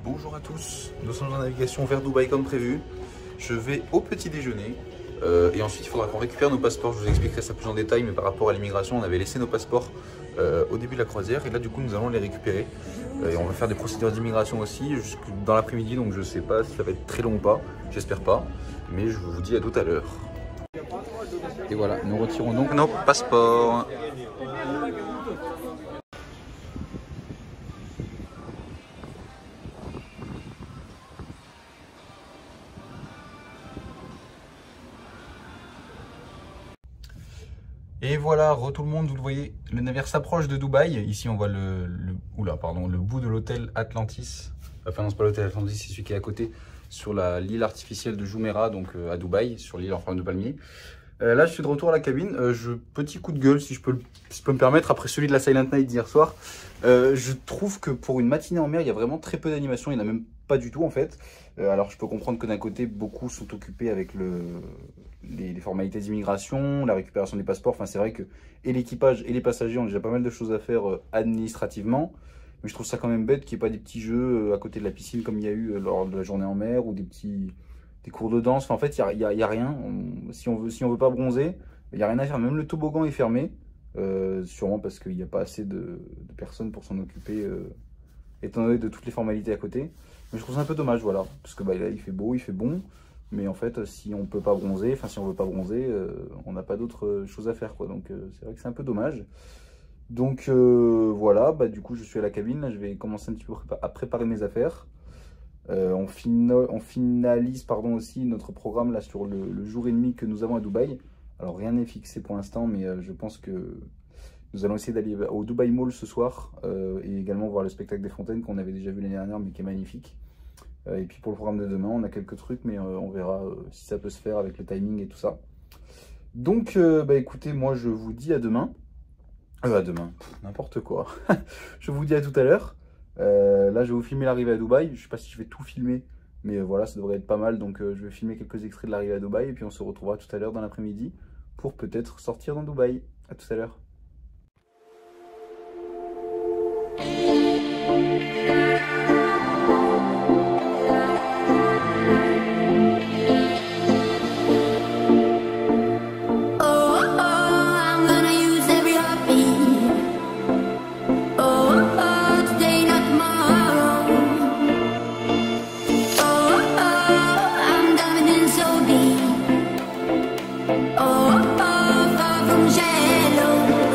Bonjour à tous, nous sommes en navigation vers Dubaï comme prévu. Je vais au petit déjeuner et ensuite il faudra qu'on récupère nos passeports. Je vous expliquerai ça plus en détail, mais par rapport à l'immigration, on avait laissé nos passeports au début de la croisière et là du coup nous allons les récupérer. Et on va faire des procédures d'immigration aussi dans l'après-midi, donc je sais pas si ça va être très long ou pas, j'espère pas, mais je vous dis à tout à l'heure. Et voilà, nous retirons donc nos passeports. Et voilà, tout le monde, vous le voyez, le navire s'approche de Dubaï. Ici, on voit le bout de l'hôtel Atlantis. Enfin non, c'est pas l'hôtel Atlantis, c'est celui qui est à côté, sur l'île artificielle de Jumeirah, donc à Dubaï, sur l'île en forme de palmier. Là, je suis de retour à la cabine. Petit coup de gueule, si je peux me permettre, après celui de la Silent Night d'hier soir. Je trouve que pour une matinée en mer, il y a vraiment très peu d'animation. Il n'y en a même pas du tout, en fait. Alors, je peux comprendre que d'un côté, beaucoup sont occupés avec les formalités d'immigration, la récupération des passeports. Enfin, c'est vrai que et l'équipage et les passagers ont déjà pas mal de choses à faire administrativement. Mais je trouve ça quand même bête qu'il n'y ait pas des petits jeux à côté de la piscine comme il y a eu lors de la journée en mer ou des cours de danse. Enfin, en fait, il y a rien. Si on veut pas bronzer, il n'y a rien à faire. Même le toboggan est fermé, sûrement parce qu'il n'y a pas assez de personnes pour s'en occuper, étant donné de toutes les formalités à côté. Mais je trouve ça un peu dommage, voilà, parce que là, il fait beau, il fait bon. Mais en fait, si on peut pas bronzer, enfin si on veut pas bronzer, on n'a pas d'autre chose à faire, quoi. Donc c'est vrai que c'est un peu dommage. Donc voilà, du coup je suis à la cabine, là je vais commencer un petit peu à préparer mes affaires. On finalise aussi notre programme là sur le jour et demi que nous avons à Dubaï. Alors rien n'est fixé pour l'instant, mais je pense que nous allons essayer d'aller au Dubaï Mall ce soir et également voir le spectacle des fontaines qu'on avait déjà vu l'année dernière mais qui est magnifique. Et puis pour le programme de demain, on a quelques trucs, mais on verra si ça peut se faire avec le timing et tout ça. Donc, écoutez, moi je vous dis à demain. À demain, n'importe quoi. Je vous dis à tout à l'heure. Là, je vais vous filmer l'arrivée à Dubaï. Je sais pas si je vais tout filmer, mais voilà, ça devrait être pas mal. Donc, je vais filmer quelques extraits de l'arrivée à Dubaï. Et puis, on se retrouvera tout à l'heure dans l'après-midi pour peut-être sortir dans Dubaï. À tout à l'heure. Oh, far from shallow.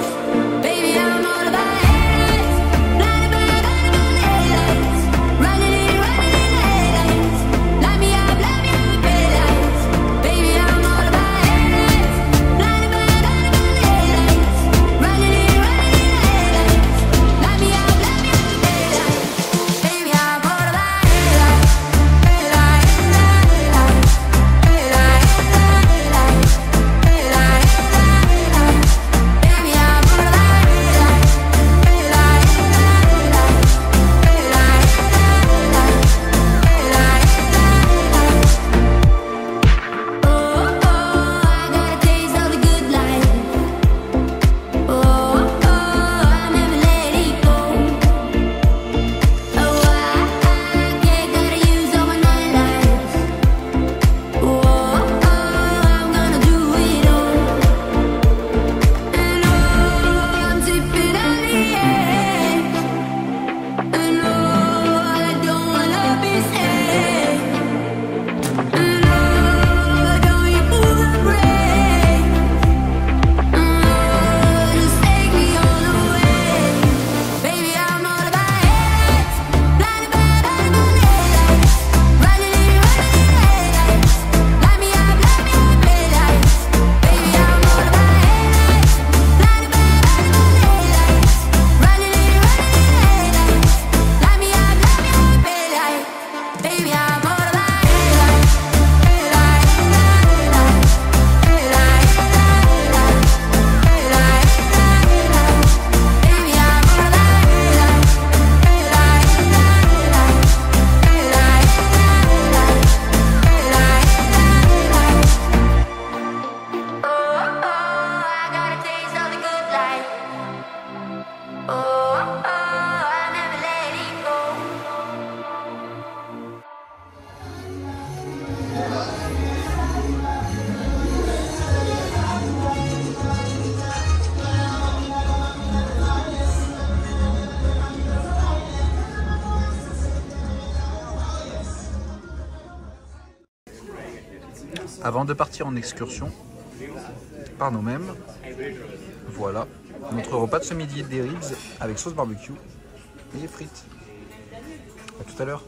Avant de partir en excursion par nous-mêmes, voilà notre repas de ce midi, des ribs avec sauce barbecue et des frites. À tout à l'heure.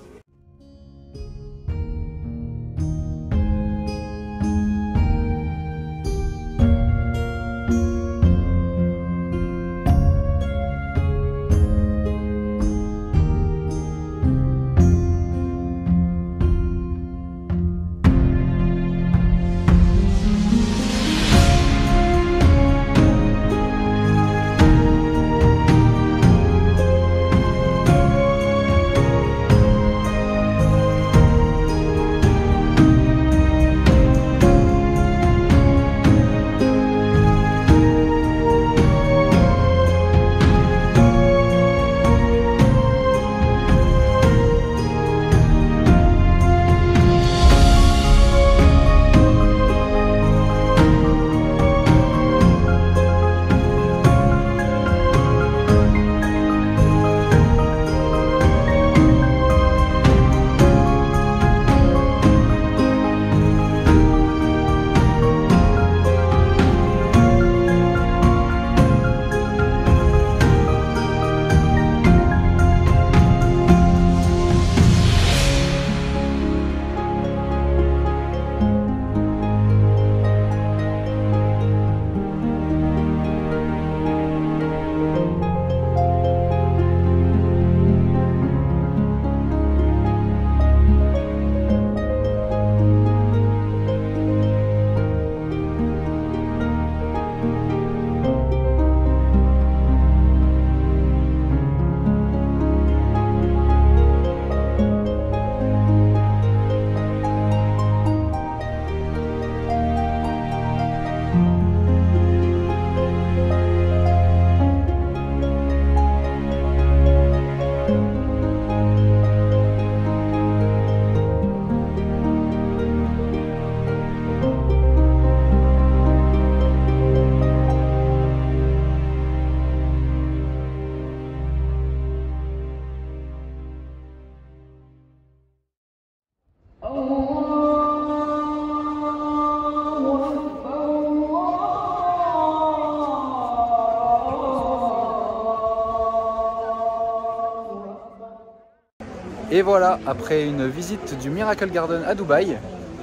Et voilà, après une visite du Miracle Garden à Dubaï,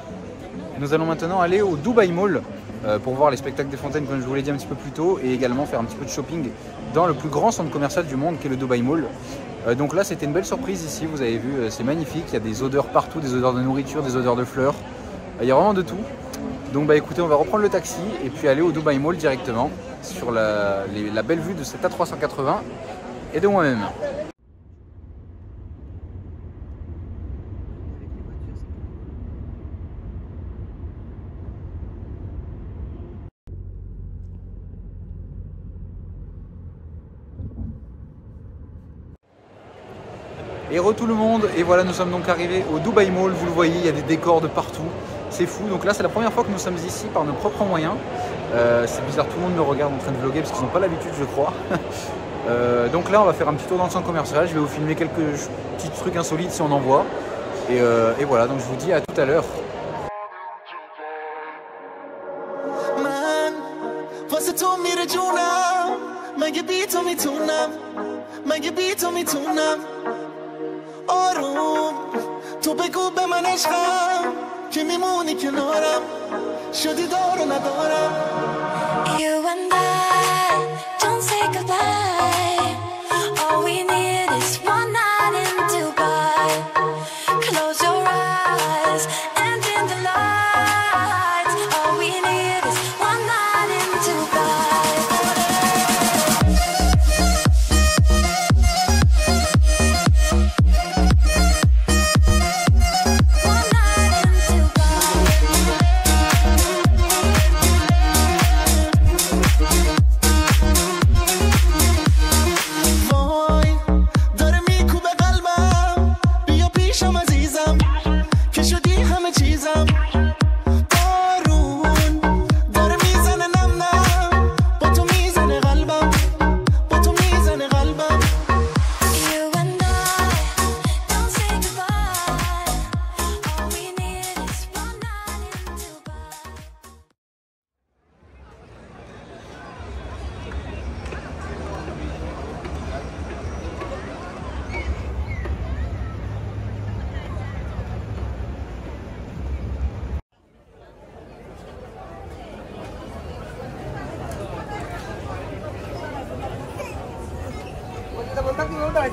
nous allons maintenant aller au Dubai Mall pour voir les spectacles des fontaines comme je vous l'ai dit un petit peu plus tôt et également faire un petit peu de shopping dans le plus grand centre commercial du monde qui est le Dubai Mall. Donc là c'était une belle surprise ici, vous avez vu, c'est magnifique, il y a des odeurs partout, des odeurs de nourriture, des odeurs de fleurs, il y a vraiment de tout. Donc bah écoutez, on va reprendre le taxi et puis aller au Dubai Mall directement sur la belle vue de cet A380 et de moi-même. Et re tout le monde, et voilà nous sommes donc arrivés au Dubai Mall, vous le voyez, il y a des décors de partout, c'est fou. Donc là c'est la première fois que nous sommes ici par nos propres moyens. C'est bizarre, tout le monde me regarde en train de vlogger parce qu'ils n'ont pas l'habitude je crois. Donc là on va faire un petit tour dans le centre commercial, je vais vous filmer quelques petits trucs insolites si on en voit. Et voilà, donc je vous dis à tout à l'heure. آروم تو بگو به من عشقم که میمونی کنارم شدی دار و ندارم You and I don't say goodbye All we need is one night in Dubai Close your eyes and dim the lights All we need is one night in Dubai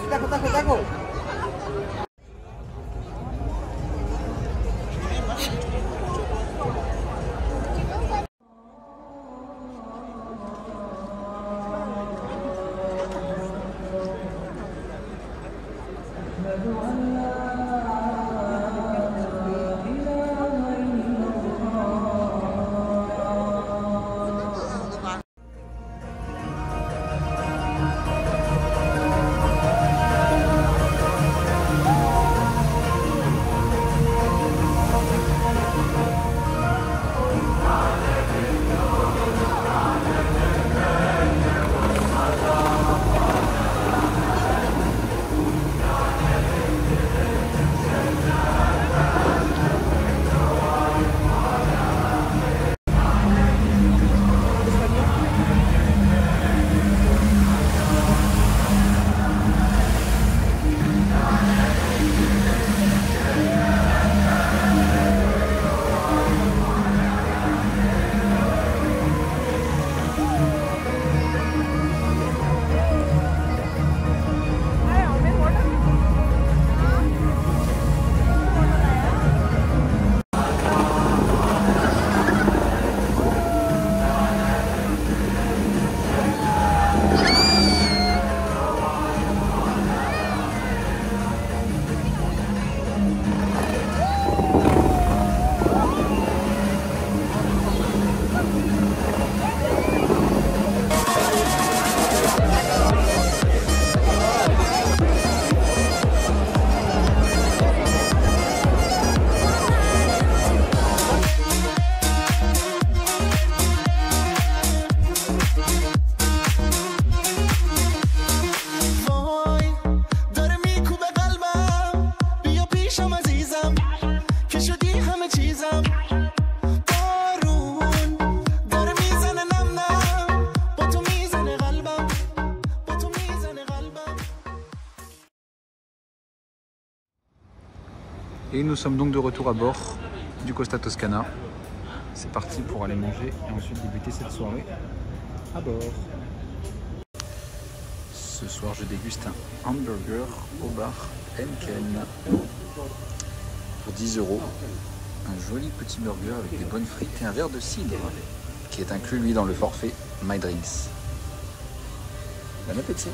Et nous sommes donc de retour à bord du Costa Toscana. C'est parti pour aller manger et ensuite débuter cette soirée à bord. Ce soir, je déguste un hamburger au bar Henken pour 10 €. Un joli petit burger avec des bonnes frites et un verre de cidre qui est inclus lui dans le forfait My Drinks. Bon appétit!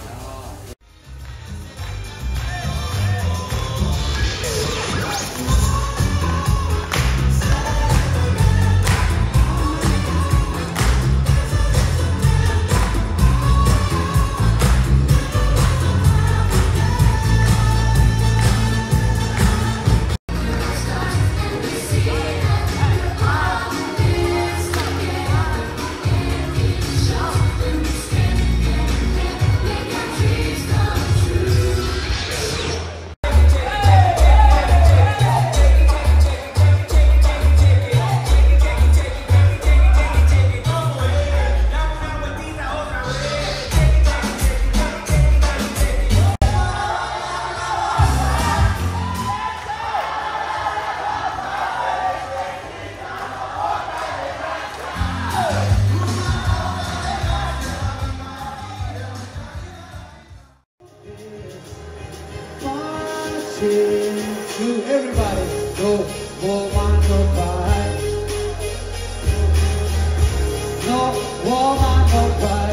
To everybody, no woman, no cry. No woman, no cry.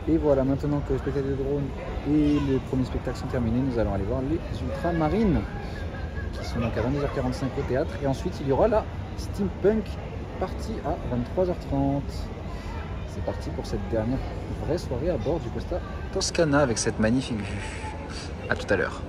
Et voilà, maintenant que le spectacle de drone et le premier spectacle sont terminés, nous allons aller voir les Ultramarines qui sont donc à 22h45 au théâtre. Et ensuite, il y aura la Steampunk partie à 23h30. C'est parti pour cette dernière vraie soirée à bord du Costa Toscana avec cette magnifique vue. A tout à l'heure.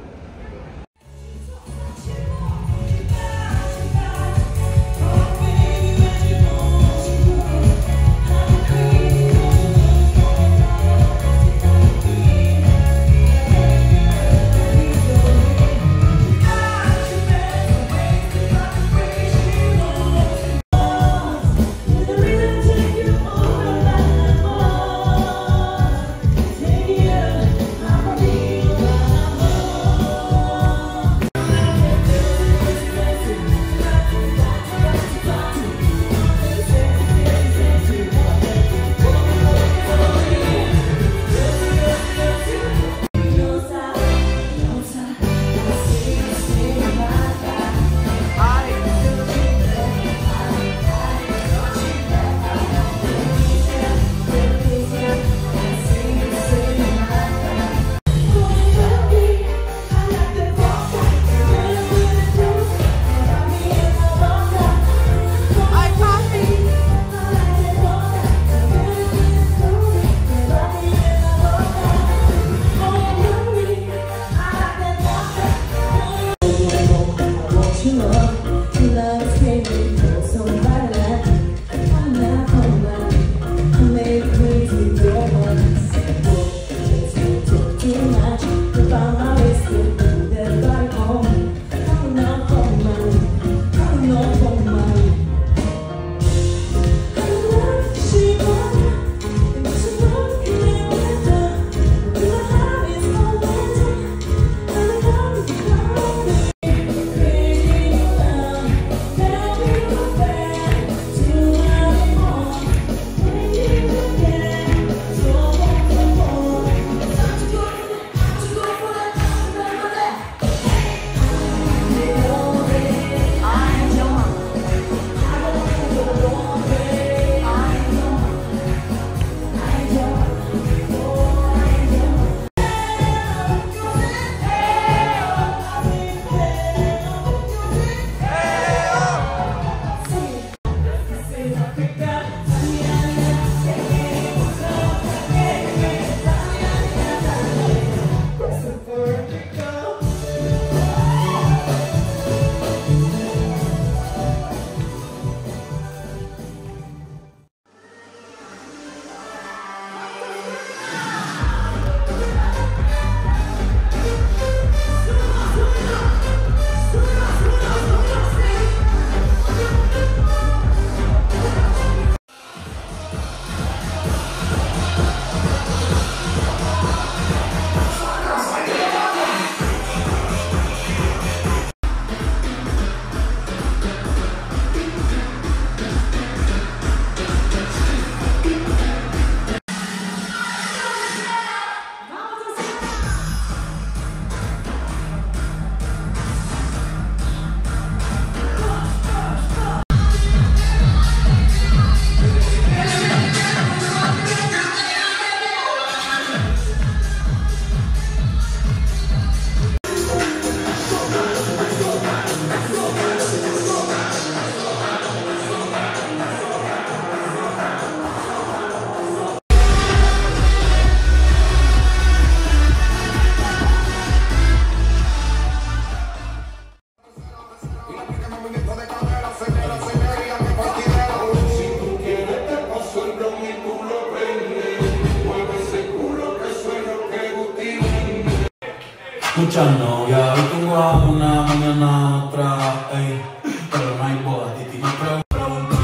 Muchas novias, hoy tengo a una, mañana otra, ey, pero no hay boda, Titi me pregunta.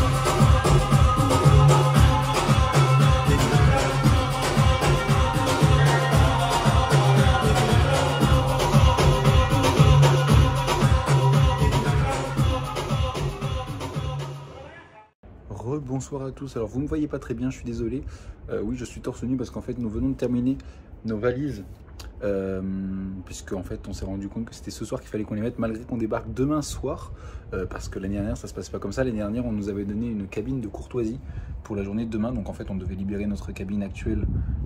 Rebonsoir à tous. Alors vous ne me voyez pas très bien, je suis désolé. Oui, je suis torse nu parce qu'en fait nous venons de terminer nos valises. Puisque en fait on s'est rendu compte que c'était ce soir qu'il fallait qu'on les mette malgré qu'on débarque demain soir, parce que l'année dernière ça se passe pas comme ça. L'année dernière on nous avait donné une cabine de courtoisie pour la journée de demain, donc en fait on devait libérer notre cabine actuelle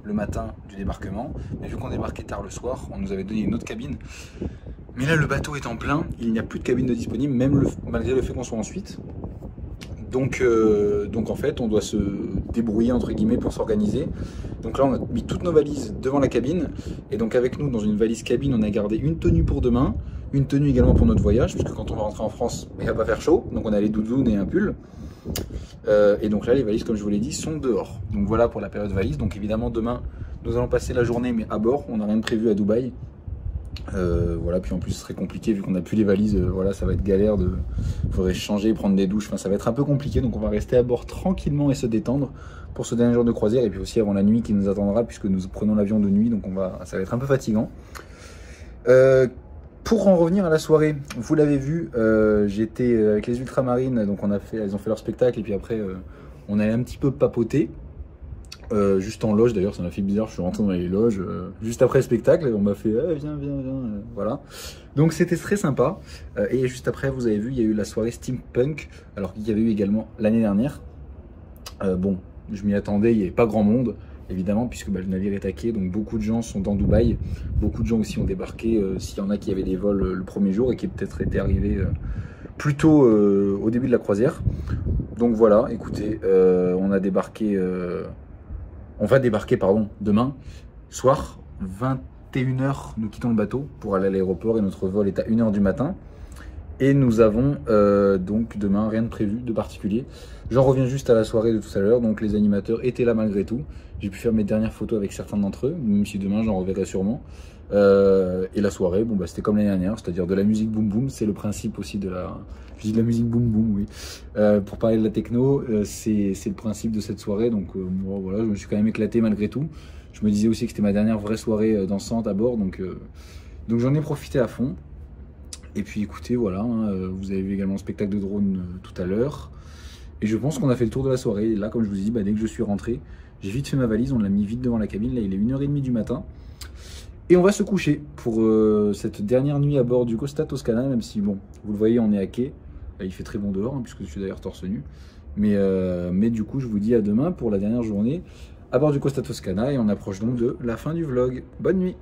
le matin du débarquement. Mais vu qu'on débarquait tard le soir, on nous avait donné une autre cabine. Mais là, le bateau est en plein, il n'y a plus de cabine de disponible, même malgré le fait qu'on soit en suite. Donc en fait, on doit se débrouiller entre guillemets pour s'organiser. Donc là, on a mis toutes nos valises devant la cabine. Et donc avec nous, dans une valise cabine, on a gardé une tenue pour demain, une tenue également pour notre voyage, puisque quand on va rentrer en France, il ne va pas faire chaud. Donc on a les doudounes et un pull. Et donc là, les valises, comme je vous l'ai dit, sont dehors. Donc voilà pour la période valise. Donc évidemment, demain, nous allons passer la journée, mais à bord. On n'a rien de prévu à Dubaï. Voilà, puis en plus ce serait compliqué vu qu'on n'a plus les valises, voilà, ça va être galère, faudrait changer, prendre des douches, enfin ça va être un peu compliqué, donc on va rester à bord tranquillement et se détendre pour ce dernier jour de croisière, et puis aussi avant la nuit qui nous attendra puisque nous prenons l'avion de nuit, donc ça va être un peu fatigant. Pour en revenir à la soirée, vous l'avez vu, j'étais avec les ultramarines, donc elles ont fait leur spectacle, et puis après on allait un petit peu papoter. Juste en loge, d'ailleurs ça m'a fait bizarre, je suis rentré dans les loges juste après le spectacle, on m'a fait viens, voilà. Donc c'était très sympa. Et juste après, vous avez vu, il y a eu la soirée Steampunk, alors qu'il y avait eu également l'année dernière. Bon, je m'y attendais, il n'y avait pas grand monde, évidemment, puisque le navire est taqué, donc beaucoup de gens sont dans Dubaï, beaucoup de gens aussi ont débarqué, s'il y en a qui avaient des vols le premier jour et qui peut-être étaient arrivés plus tôt au début de la croisière. Donc voilà, écoutez, on va débarquer demain soir, 21h, nous quittons le bateau pour aller à l'aéroport et notre vol est à 1h du matin. Et nous avons donc demain rien de prévu de particulier. J'en reviens juste à la soirée de tout à l'heure, donc les animateurs étaient là malgré tout. J'ai pu faire mes dernières photos avec certains d'entre eux, même si demain j'en reverrai sûrement. Et la soirée, bon, c'était comme l'année dernière, c'est-à-dire de la musique boom boom, c'est le principe aussi de la... Je dis de la musique boom boom, oui. Pour parler de la techno, c'est le principe de cette soirée, donc moi, voilà, je me suis quand même éclaté malgré tout. Je me disais aussi que c'était ma dernière vraie soirée dansante à bord, donc j'en ai profité à fond. Et puis écoutez, voilà, vous avez vu également le spectacle de drone tout à l'heure. Et je pense qu'on a fait le tour de la soirée. Et là, comme je vous ai dit, dès que je suis rentré, j'ai vite fait ma valise, on l'a mis vite devant la cabine. Là, il est 1h30 du matin. Et on va se coucher pour cette dernière nuit à bord du Costa Toscana, même si, bon, vous le voyez, on est à quai. Là, il fait très bon dehors, puisque je suis d'ailleurs torse nu. Mais du coup, je vous dis à demain pour la dernière journée à bord du Costa Toscana. Et on approche donc de la fin du vlog. Bonne nuit!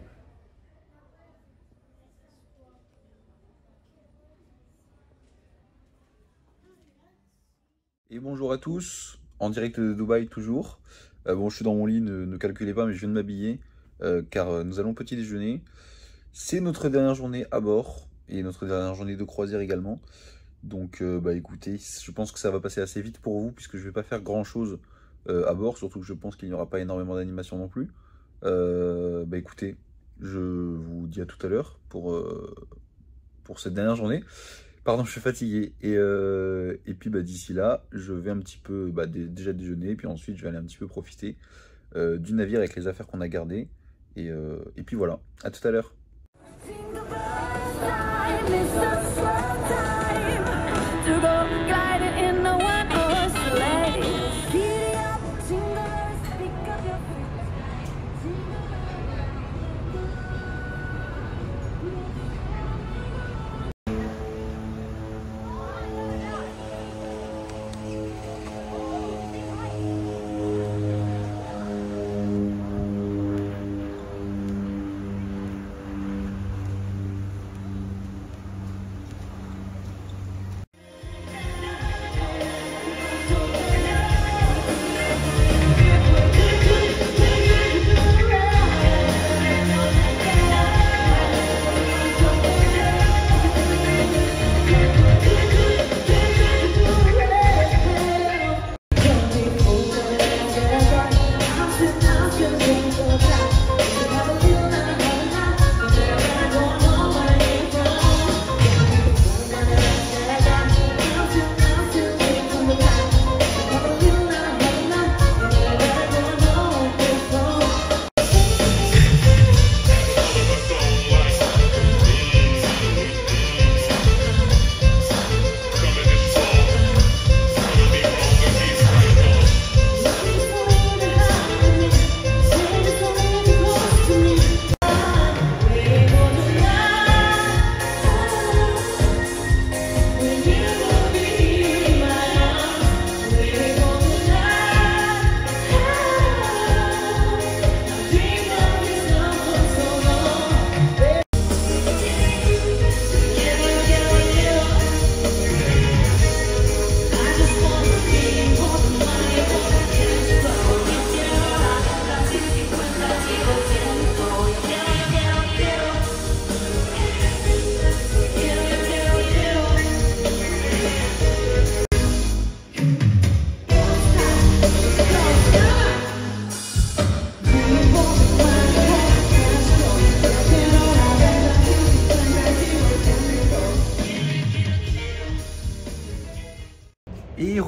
Et bonjour à tous, en direct de Dubaï toujours. Bon, je suis dans mon lit, ne calculez pas, mais je viens de m'habiller car nous allons petit déjeuner. C'est notre dernière journée à bord et notre dernière journée de croisière également. Donc écoutez, je pense que ça va passer assez vite pour vous puisque je ne vais pas faire grand chose à bord, surtout que je pense qu'il n'y aura pas énormément d'animation non plus. Écoutez, je vous dis à tout à l'heure pour cette dernière journée. Pardon, je suis fatigué. Et puis d'ici là, je vais un petit peu déjà déjeuner. Puis ensuite, je vais aller un petit peu profiter du navire avec les affaires qu'on a gardées. Et puis voilà, à tout à l'heure.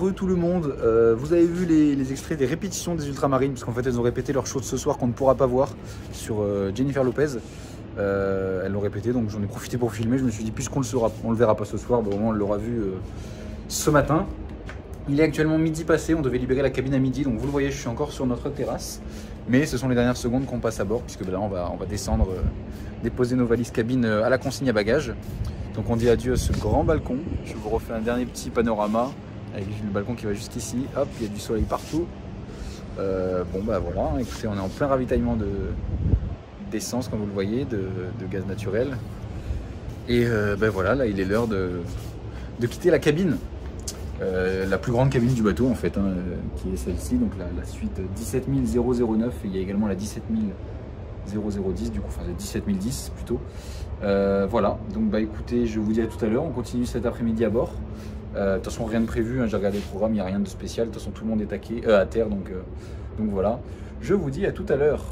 tout le monde, vous avez vu les extraits des répétitions des Ultramarines, parce qu'en fait elles ont répété leur show de ce soir qu'on ne pourra pas voir sur Jennifer Lopez. Elles l'ont répété, donc j'en ai profité pour filmer. Je me suis dit, puisqu'on le verra pas ce soir, bah, au moins on l'aura vu ce matin. Il est actuellement midi passé, on devait libérer la cabine à midi, donc vous le voyez, je suis encore sur notre terrasse. Mais ce sont les dernières secondes qu'on passe à bord, puisque là on va descendre, déposer nos valises cabine à la consigne à bagages. Donc on dit adieu à ce grand balcon. Je vous refais un dernier petit panorama avec le balcon qui va jusqu'ici. Hop, il y a du soleil partout. Bon bah voilà, écoutez, on est en plein ravitaillement d'essence, comme vous le voyez, de gaz naturel. Et ben voilà, là il est l'heure de quitter la cabine. La plus grande cabine du bateau en fait, hein, qui est celle-ci, donc la suite 17009, et il y a également la 17010 du coup, enfin 17010 plutôt. Voilà, donc bah écoutez, je vous dis à tout à l'heure, on continue cet après-midi à bord. De toute façon rien de prévu, hein, j'ai regardé le programme, il n'y a rien de spécial, de toute façon tout le monde est à terre, donc voilà, je vous dis à tout à l'heure.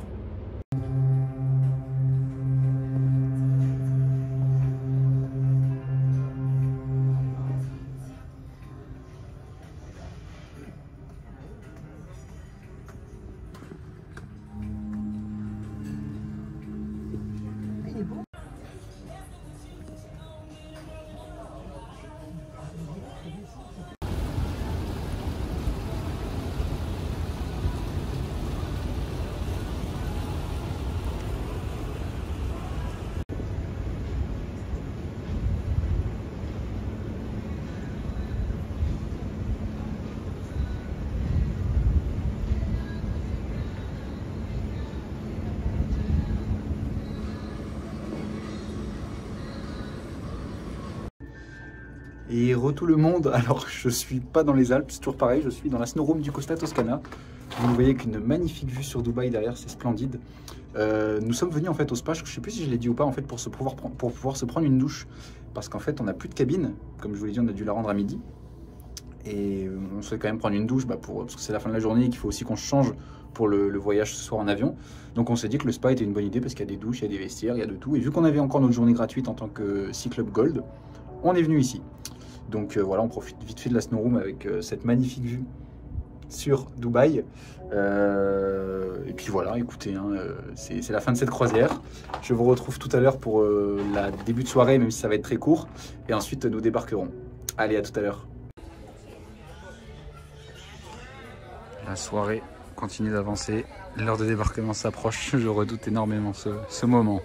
Et tout le monde, alors je suis pas dans les Alpes, c'est toujours pareil, je suis dans la snowroom du Costa Toscana. Vous voyez qu'une magnifique vue sur Dubaï derrière, c'est splendide. Nous sommes venus en fait au spa, je sais plus si je l'ai dit ou pas, en fait pour pouvoir se prendre une douche. Parce qu'en fait on n'a plus de cabine, comme je vous l'ai dit, on a dû la rendre à midi. Et on souhaite quand même prendre une douche parce que c'est la fin de la journée et qu'il faut aussi qu'on se change pour le voyage ce soir en avion. Donc on s'est dit que le spa était une bonne idée parce qu'il y a des douches, il y a des vestiaires, il y a de tout. Et vu qu'on avait encore notre journée gratuite en tant que Sea Club Gold, on est venu ici. Donc voilà, on profite vite fait de la snowroom avec cette magnifique vue sur Dubaï. Et puis voilà, écoutez, hein, c'est la fin de cette croisière. Je vous retrouve tout à l'heure pour la début de soirée, même si ça va être très court. Et ensuite, nous débarquerons. Allez, à tout à l'heure. La soirée continue d'avancer. L'heure de débarquement s'approche. Je redoute énormément ce moment.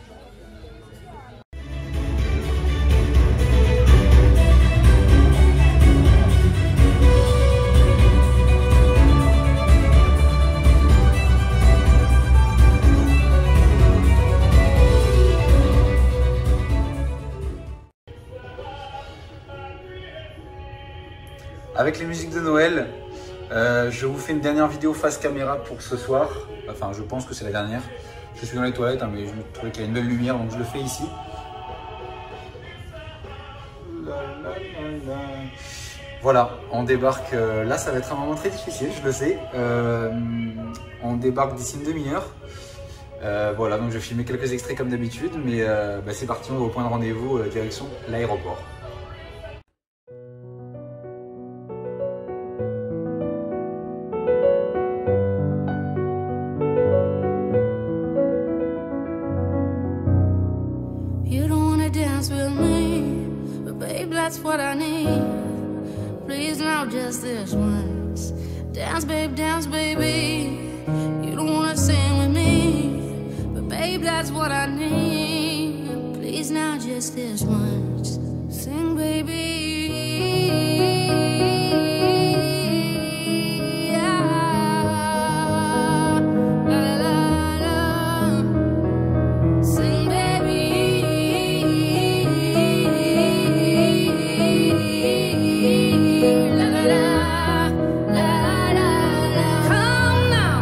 Avec les musiques de Noël, je vous fais une dernière vidéo face caméra pour ce soir. Enfin, je pense que c'est la dernière. Je suis dans les toilettes, hein, mais je me trouvais qu'il y a une belle lumière, donc je le fais ici. Voilà, on débarque. Là, ça va être un moment très difficile, je le sais. On débarque d'ici une demi-heure. Voilà, donc je vais filmer quelques extraits comme d'habitude, mais bah, c'est parti, on va au point de rendez-vous, direction l'aéroport. That's what I need. Please now, just this once. Dance, baby. You don't wanna sing with me, but babe, that's what I need. Please now, just this once. Sing, baby. Come now.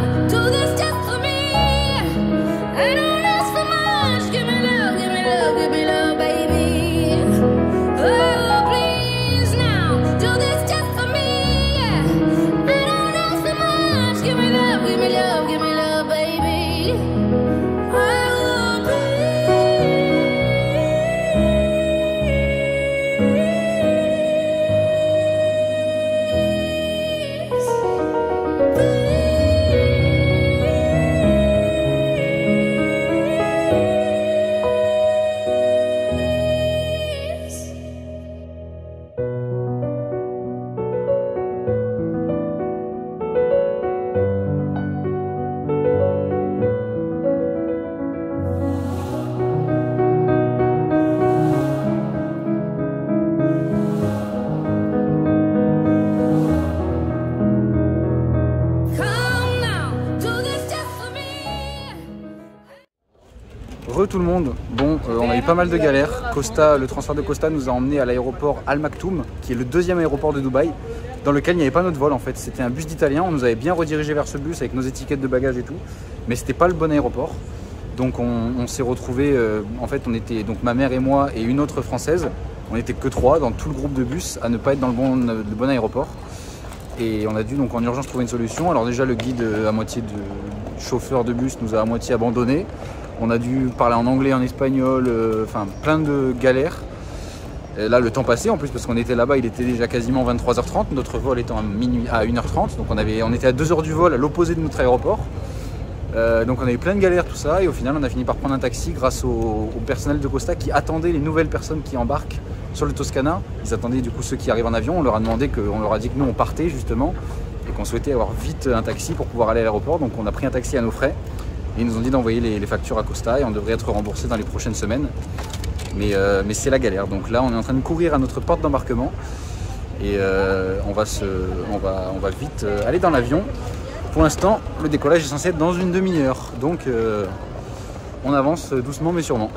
Re tout le monde, bon on a eu pas mal de galères. Costa, le transfert de Costa nous a emmené à l'aéroport Al Maktoum, qui est le deuxième aéroport de Dubaï, dans lequel il n'y avait pas notre vol en fait. C'était un bus d'Italien, on nous avait bien redirigé vers ce bus avec nos étiquettes de bagages et tout, mais c'était pas le bon aéroport. Donc on s'est retrouvés, en fait on était, donc ma mère et moi et une autre française, on était que 3 dans tout le groupe de bus à ne pas être dans le bon aéroport. Et on a dû donc en urgence trouver une solution. Alors déjà le guide à moitié de chauffeur de bus nous a à moitié abandonné. On a dû parler en anglais, en espagnol, enfin plein de galères. Et là le temps passait en plus parce qu'on était là-bas, il était déjà quasiment 23h30, notre vol étant à 1h30. Donc on était à 2 heures du vol à l'opposé de notre aéroport. Donc on a eu plein de galères tout ça et au final on a fini par prendre un taxi grâce au personnel de Costa qui attendait les nouvelles personnes qui embarquent sur le Toscana. Ils attendaient du coup ceux qui arrivent en avion, on leur a dit que nous on partait justement et qu'on souhaitait avoir vite un taxi pour pouvoir aller à l'aéroport. Donc on a pris un taxi à nos frais et ils nous ont dit d'envoyer les factures à Costa et on devrait être remboursé dans les prochaines semaines. Mais c'est la galère, donc là on est en train de courir à notre porte d'embarquement et on va vite aller dans l'avion. Pour l'instant, le décollage est censé être dans une demi-heure, donc on avance doucement mais sûrement.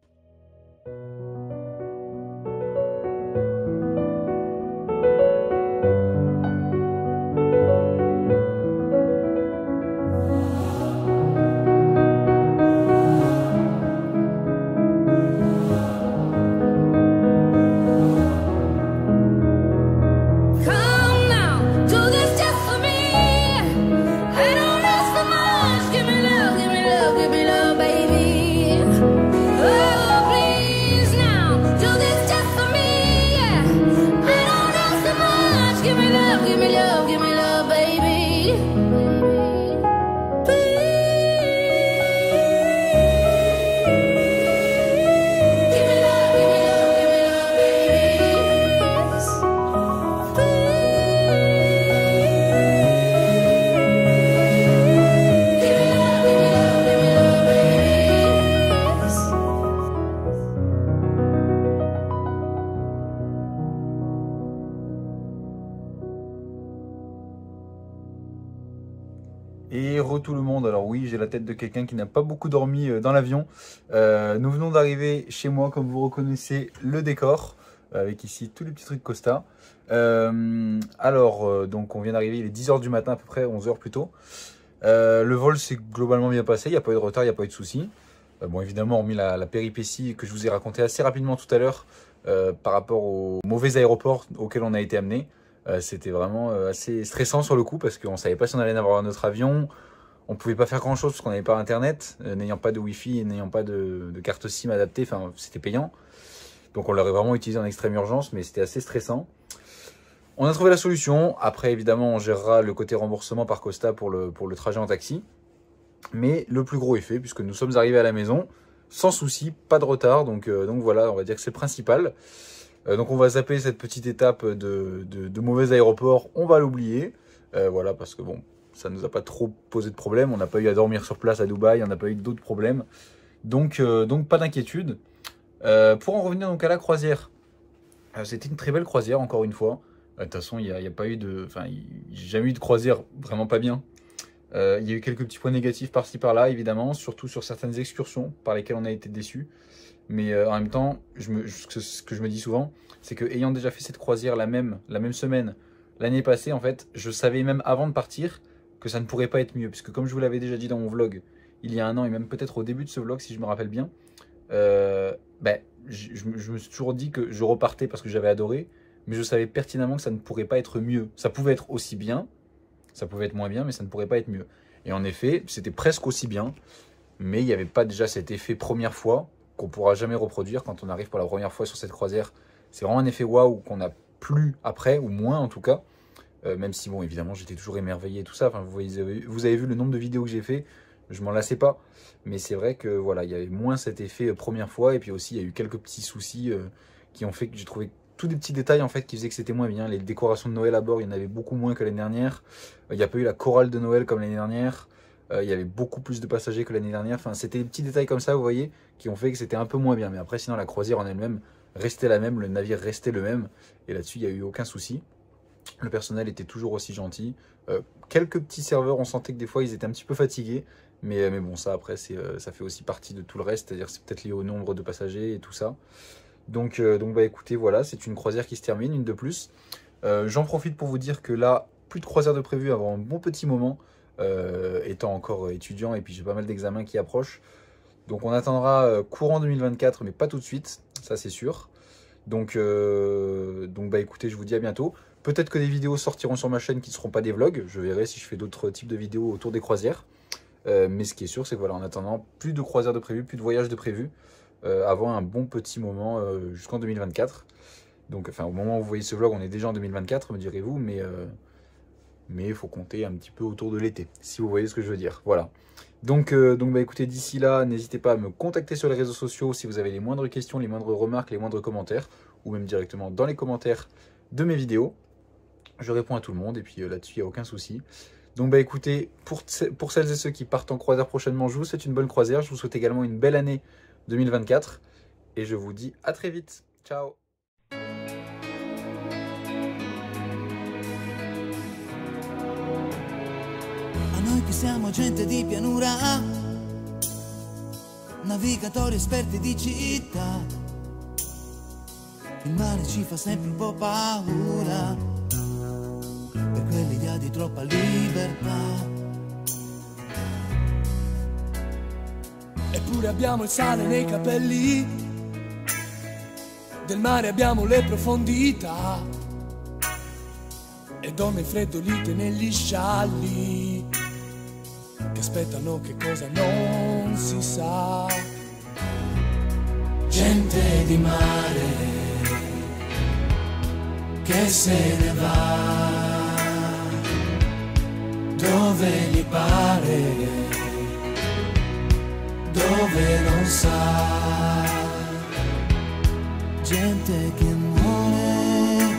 Et re tout le monde, alors oui j'ai la tête de quelqu'un qui n'a pas beaucoup dormi dans l'avion. Nous venons d'arriver chez moi, comme vous reconnaissez le décor, avec ici tous les petits trucs Costa. Donc on vient d'arriver, il est 10 h du matin à peu près, 11 h plus tôt. Le vol s'est globalement bien passé, il n'y a pas eu de retard, il n'y a pas eu de soucis. Bon évidemment hormis la péripétie que je vous ai raconté assez rapidement tout à l'heure par rapport au mauvais aéroport auquel on a été amené. C'était vraiment assez stressant sur le coup parce qu'on ne savait pas si on allait avoir notre avion. On ne pouvait pas faire grand chose parce qu'on n'avait pas internet, n'ayant pas de wifi et n'ayant pas de carte SIM adaptée, enfin c'était payant. Donc on l'aurait vraiment utilisé en extrême urgence, mais c'était assez stressant. On a trouvé la solution. Après évidemment on gérera le côté remboursement par Costa pour le trajet en taxi. Mais le plus gros est fait puisque nous sommes arrivés à la maison sans souci, pas de retard. Donc voilà, on va dire que c'est le principal. Donc on va zapper cette petite étape de mauvais aéroport, on va l'oublier. Voilà, parce que bon, ça nous a pas trop posé de problème. On n'a pas eu à dormir sur place à Dubaï, on n'a pas eu d'autres problèmes. Donc pas d'inquiétude. Pour en revenir donc à la croisière, c'était une très belle croisière encore une fois. De toute façon, il n'y a pas eu j'ai jamais eu de croisière vraiment pas bien. Il y a eu quelques petits points négatifs par-ci par-là, évidemment, surtout sur certaines excursions par lesquelles on a été déçus. Mais en même temps, ce que je me dis souvent, c'est que ayant déjà fait cette croisière la même semaine l'année passée, en fait, je savais même avant de partir que ça ne pourrait pas être mieux. Puisque comme je vous l'avais déjà dit dans mon vlog, il y a un an, et même peut-être au début de ce vlog, si je me rappelle bien, je me suis toujours dit que je repartais parce que j'avais adoré, mais je savais pertinemment que ça ne pourrait pas être mieux. Ça pouvait être aussi bien, ça pouvait être moins bien, mais ça ne pourrait pas être mieux. Et en effet, c'était presque aussi bien, mais il n'y avait pas déjà cet effet première fois qu'on ne pourra jamais reproduire quand on arrive pour la première fois sur cette croisière. C'est vraiment un effet waouh qu'on n'a plus après, ou moins en tout cas. Même si, bon, évidemment, j'étais toujours émerveillé et tout ça. Enfin, vous avez vu le nombre de vidéos que j'ai fait, je m'en lassais pas. Mais c'est vrai que voilà, il y avait moins cet effet première fois. Et puis aussi, il y a eu quelques petits soucis qui ont fait que j'ai trouvé tous des petits détails en fait qui faisaient que c'était moins bien. Les décorations de Noël à bord, il y en avait beaucoup moins que l'année dernière. Il n'y a pas eu la chorale de Noël comme l'année dernière. Il y avait beaucoup plus de passagers que l'année dernière. Enfin, c'était des petits détails comme ça, vous voyez, qui ont fait que c'était un peu moins bien. Mais après, sinon, la croisière en elle-même restait la même, le navire restait le même. Et là-dessus, il n'y a eu aucun souci. Le personnel était toujours aussi gentil. Quelques petits serveurs, on sentait que des fois ils étaient un petit peu fatigués. Mais bon, ça après, ça fait aussi partie de tout le reste. C'est-à-dire c'est peut-être lié au nombre de passagers et tout ça. Donc bah écoutez, voilà, c'est une croisière qui se termine, une de plus. J'en profite pour vous dire que là, plus de croisière de prévu avant un bon petit moment. Étant encore étudiant et puis j'ai pas mal d'examens qui approchent. Donc on attendra courant 2024, mais pas tout de suite, ça c'est sûr. Donc bah écoutez, je vous dis à bientôt. Peut-être que des vidéos sortiront sur ma chaîne qui ne seront pas des vlogs. Je verrai si je fais d'autres types de vidéos autour des croisières. Mais ce qui est sûr, c'est que voilà, en attendant, plus de croisières de prévues, plus de voyages de prévus, avant un bon petit moment jusqu'en 2024. Donc enfin, au moment où vous voyez ce vlog, on est déjà en 2024, me direz-vous, mais il faut compter un petit peu autour de l'été, si vous voyez ce que je veux dire. Voilà. Donc bah écoutez, d'ici là, n'hésitez pas à me contacter sur les réseaux sociaux si vous avez les moindres questions, les moindres remarques, les moindres commentaires, ou même directement dans les commentaires de mes vidéos. Je réponds à tout le monde et puis là-dessus, il n'y a aucun souci. Donc bah écoutez, pour celles et ceux qui partent en croisière prochainement, je vous souhaite une bonne croisière. Je vous souhaite également une belle année 2024 et je vous dis à très vite. Ciao! A noi che siamo gente di pianura, navigatori esperti di città, il mare ci fa sempre un po' paura, per quell'idea di troppa libertà. Eppure abbiamo il sale nei capelli, del mare abbiamo le profondità, e donne freddolite negli scialli, che aspettano che cosa non si sa. Gente di mare che se ne va dove gli pare, dove non sa. Gente che muore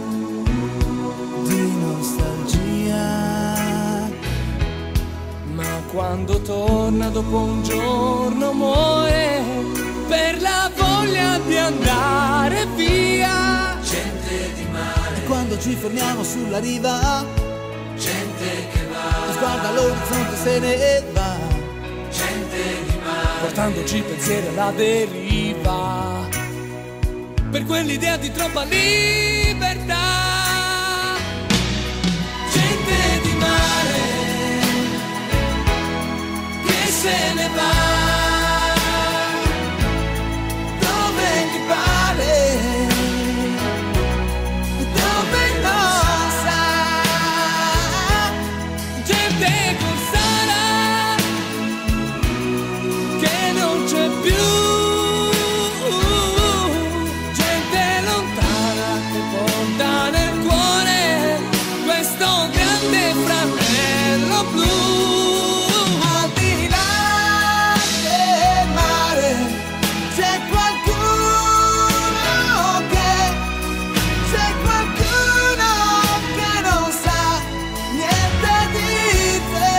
di nostalgia, Ma quando torna dopo un giorno muore per la voglia di andare via. gente di mare. E quando ci fermiamo sulla riva, gente che va, guarda l'orizzonte se ne va. Gente di mare, Portandoci pensieri alla deriva, per quell'idea di troppa libertà. gente di mare che se ne va dove gli pare, dove non sa. Gente con Sara che non c'è più, gente lontana che porta nel cuore questo grande fratello blu. Al di là del mare c'è qualcuno che non sa niente di te.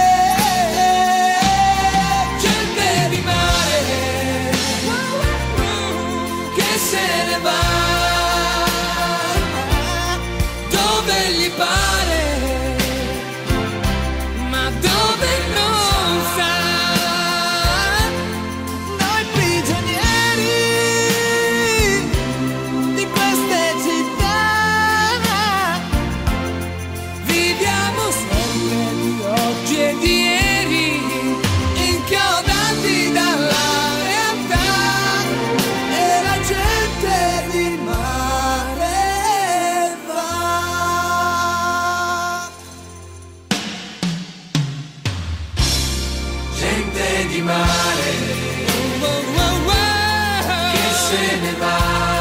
Gente di mare che se ne va dove gli pare, ma dove non sa. Noi prigionieri di queste città Viviamo sempre di oggi e di ieri, inchiodati dalla realtà. e la gente di mare va. Gente di mare Oh, oh, oh. che se ne va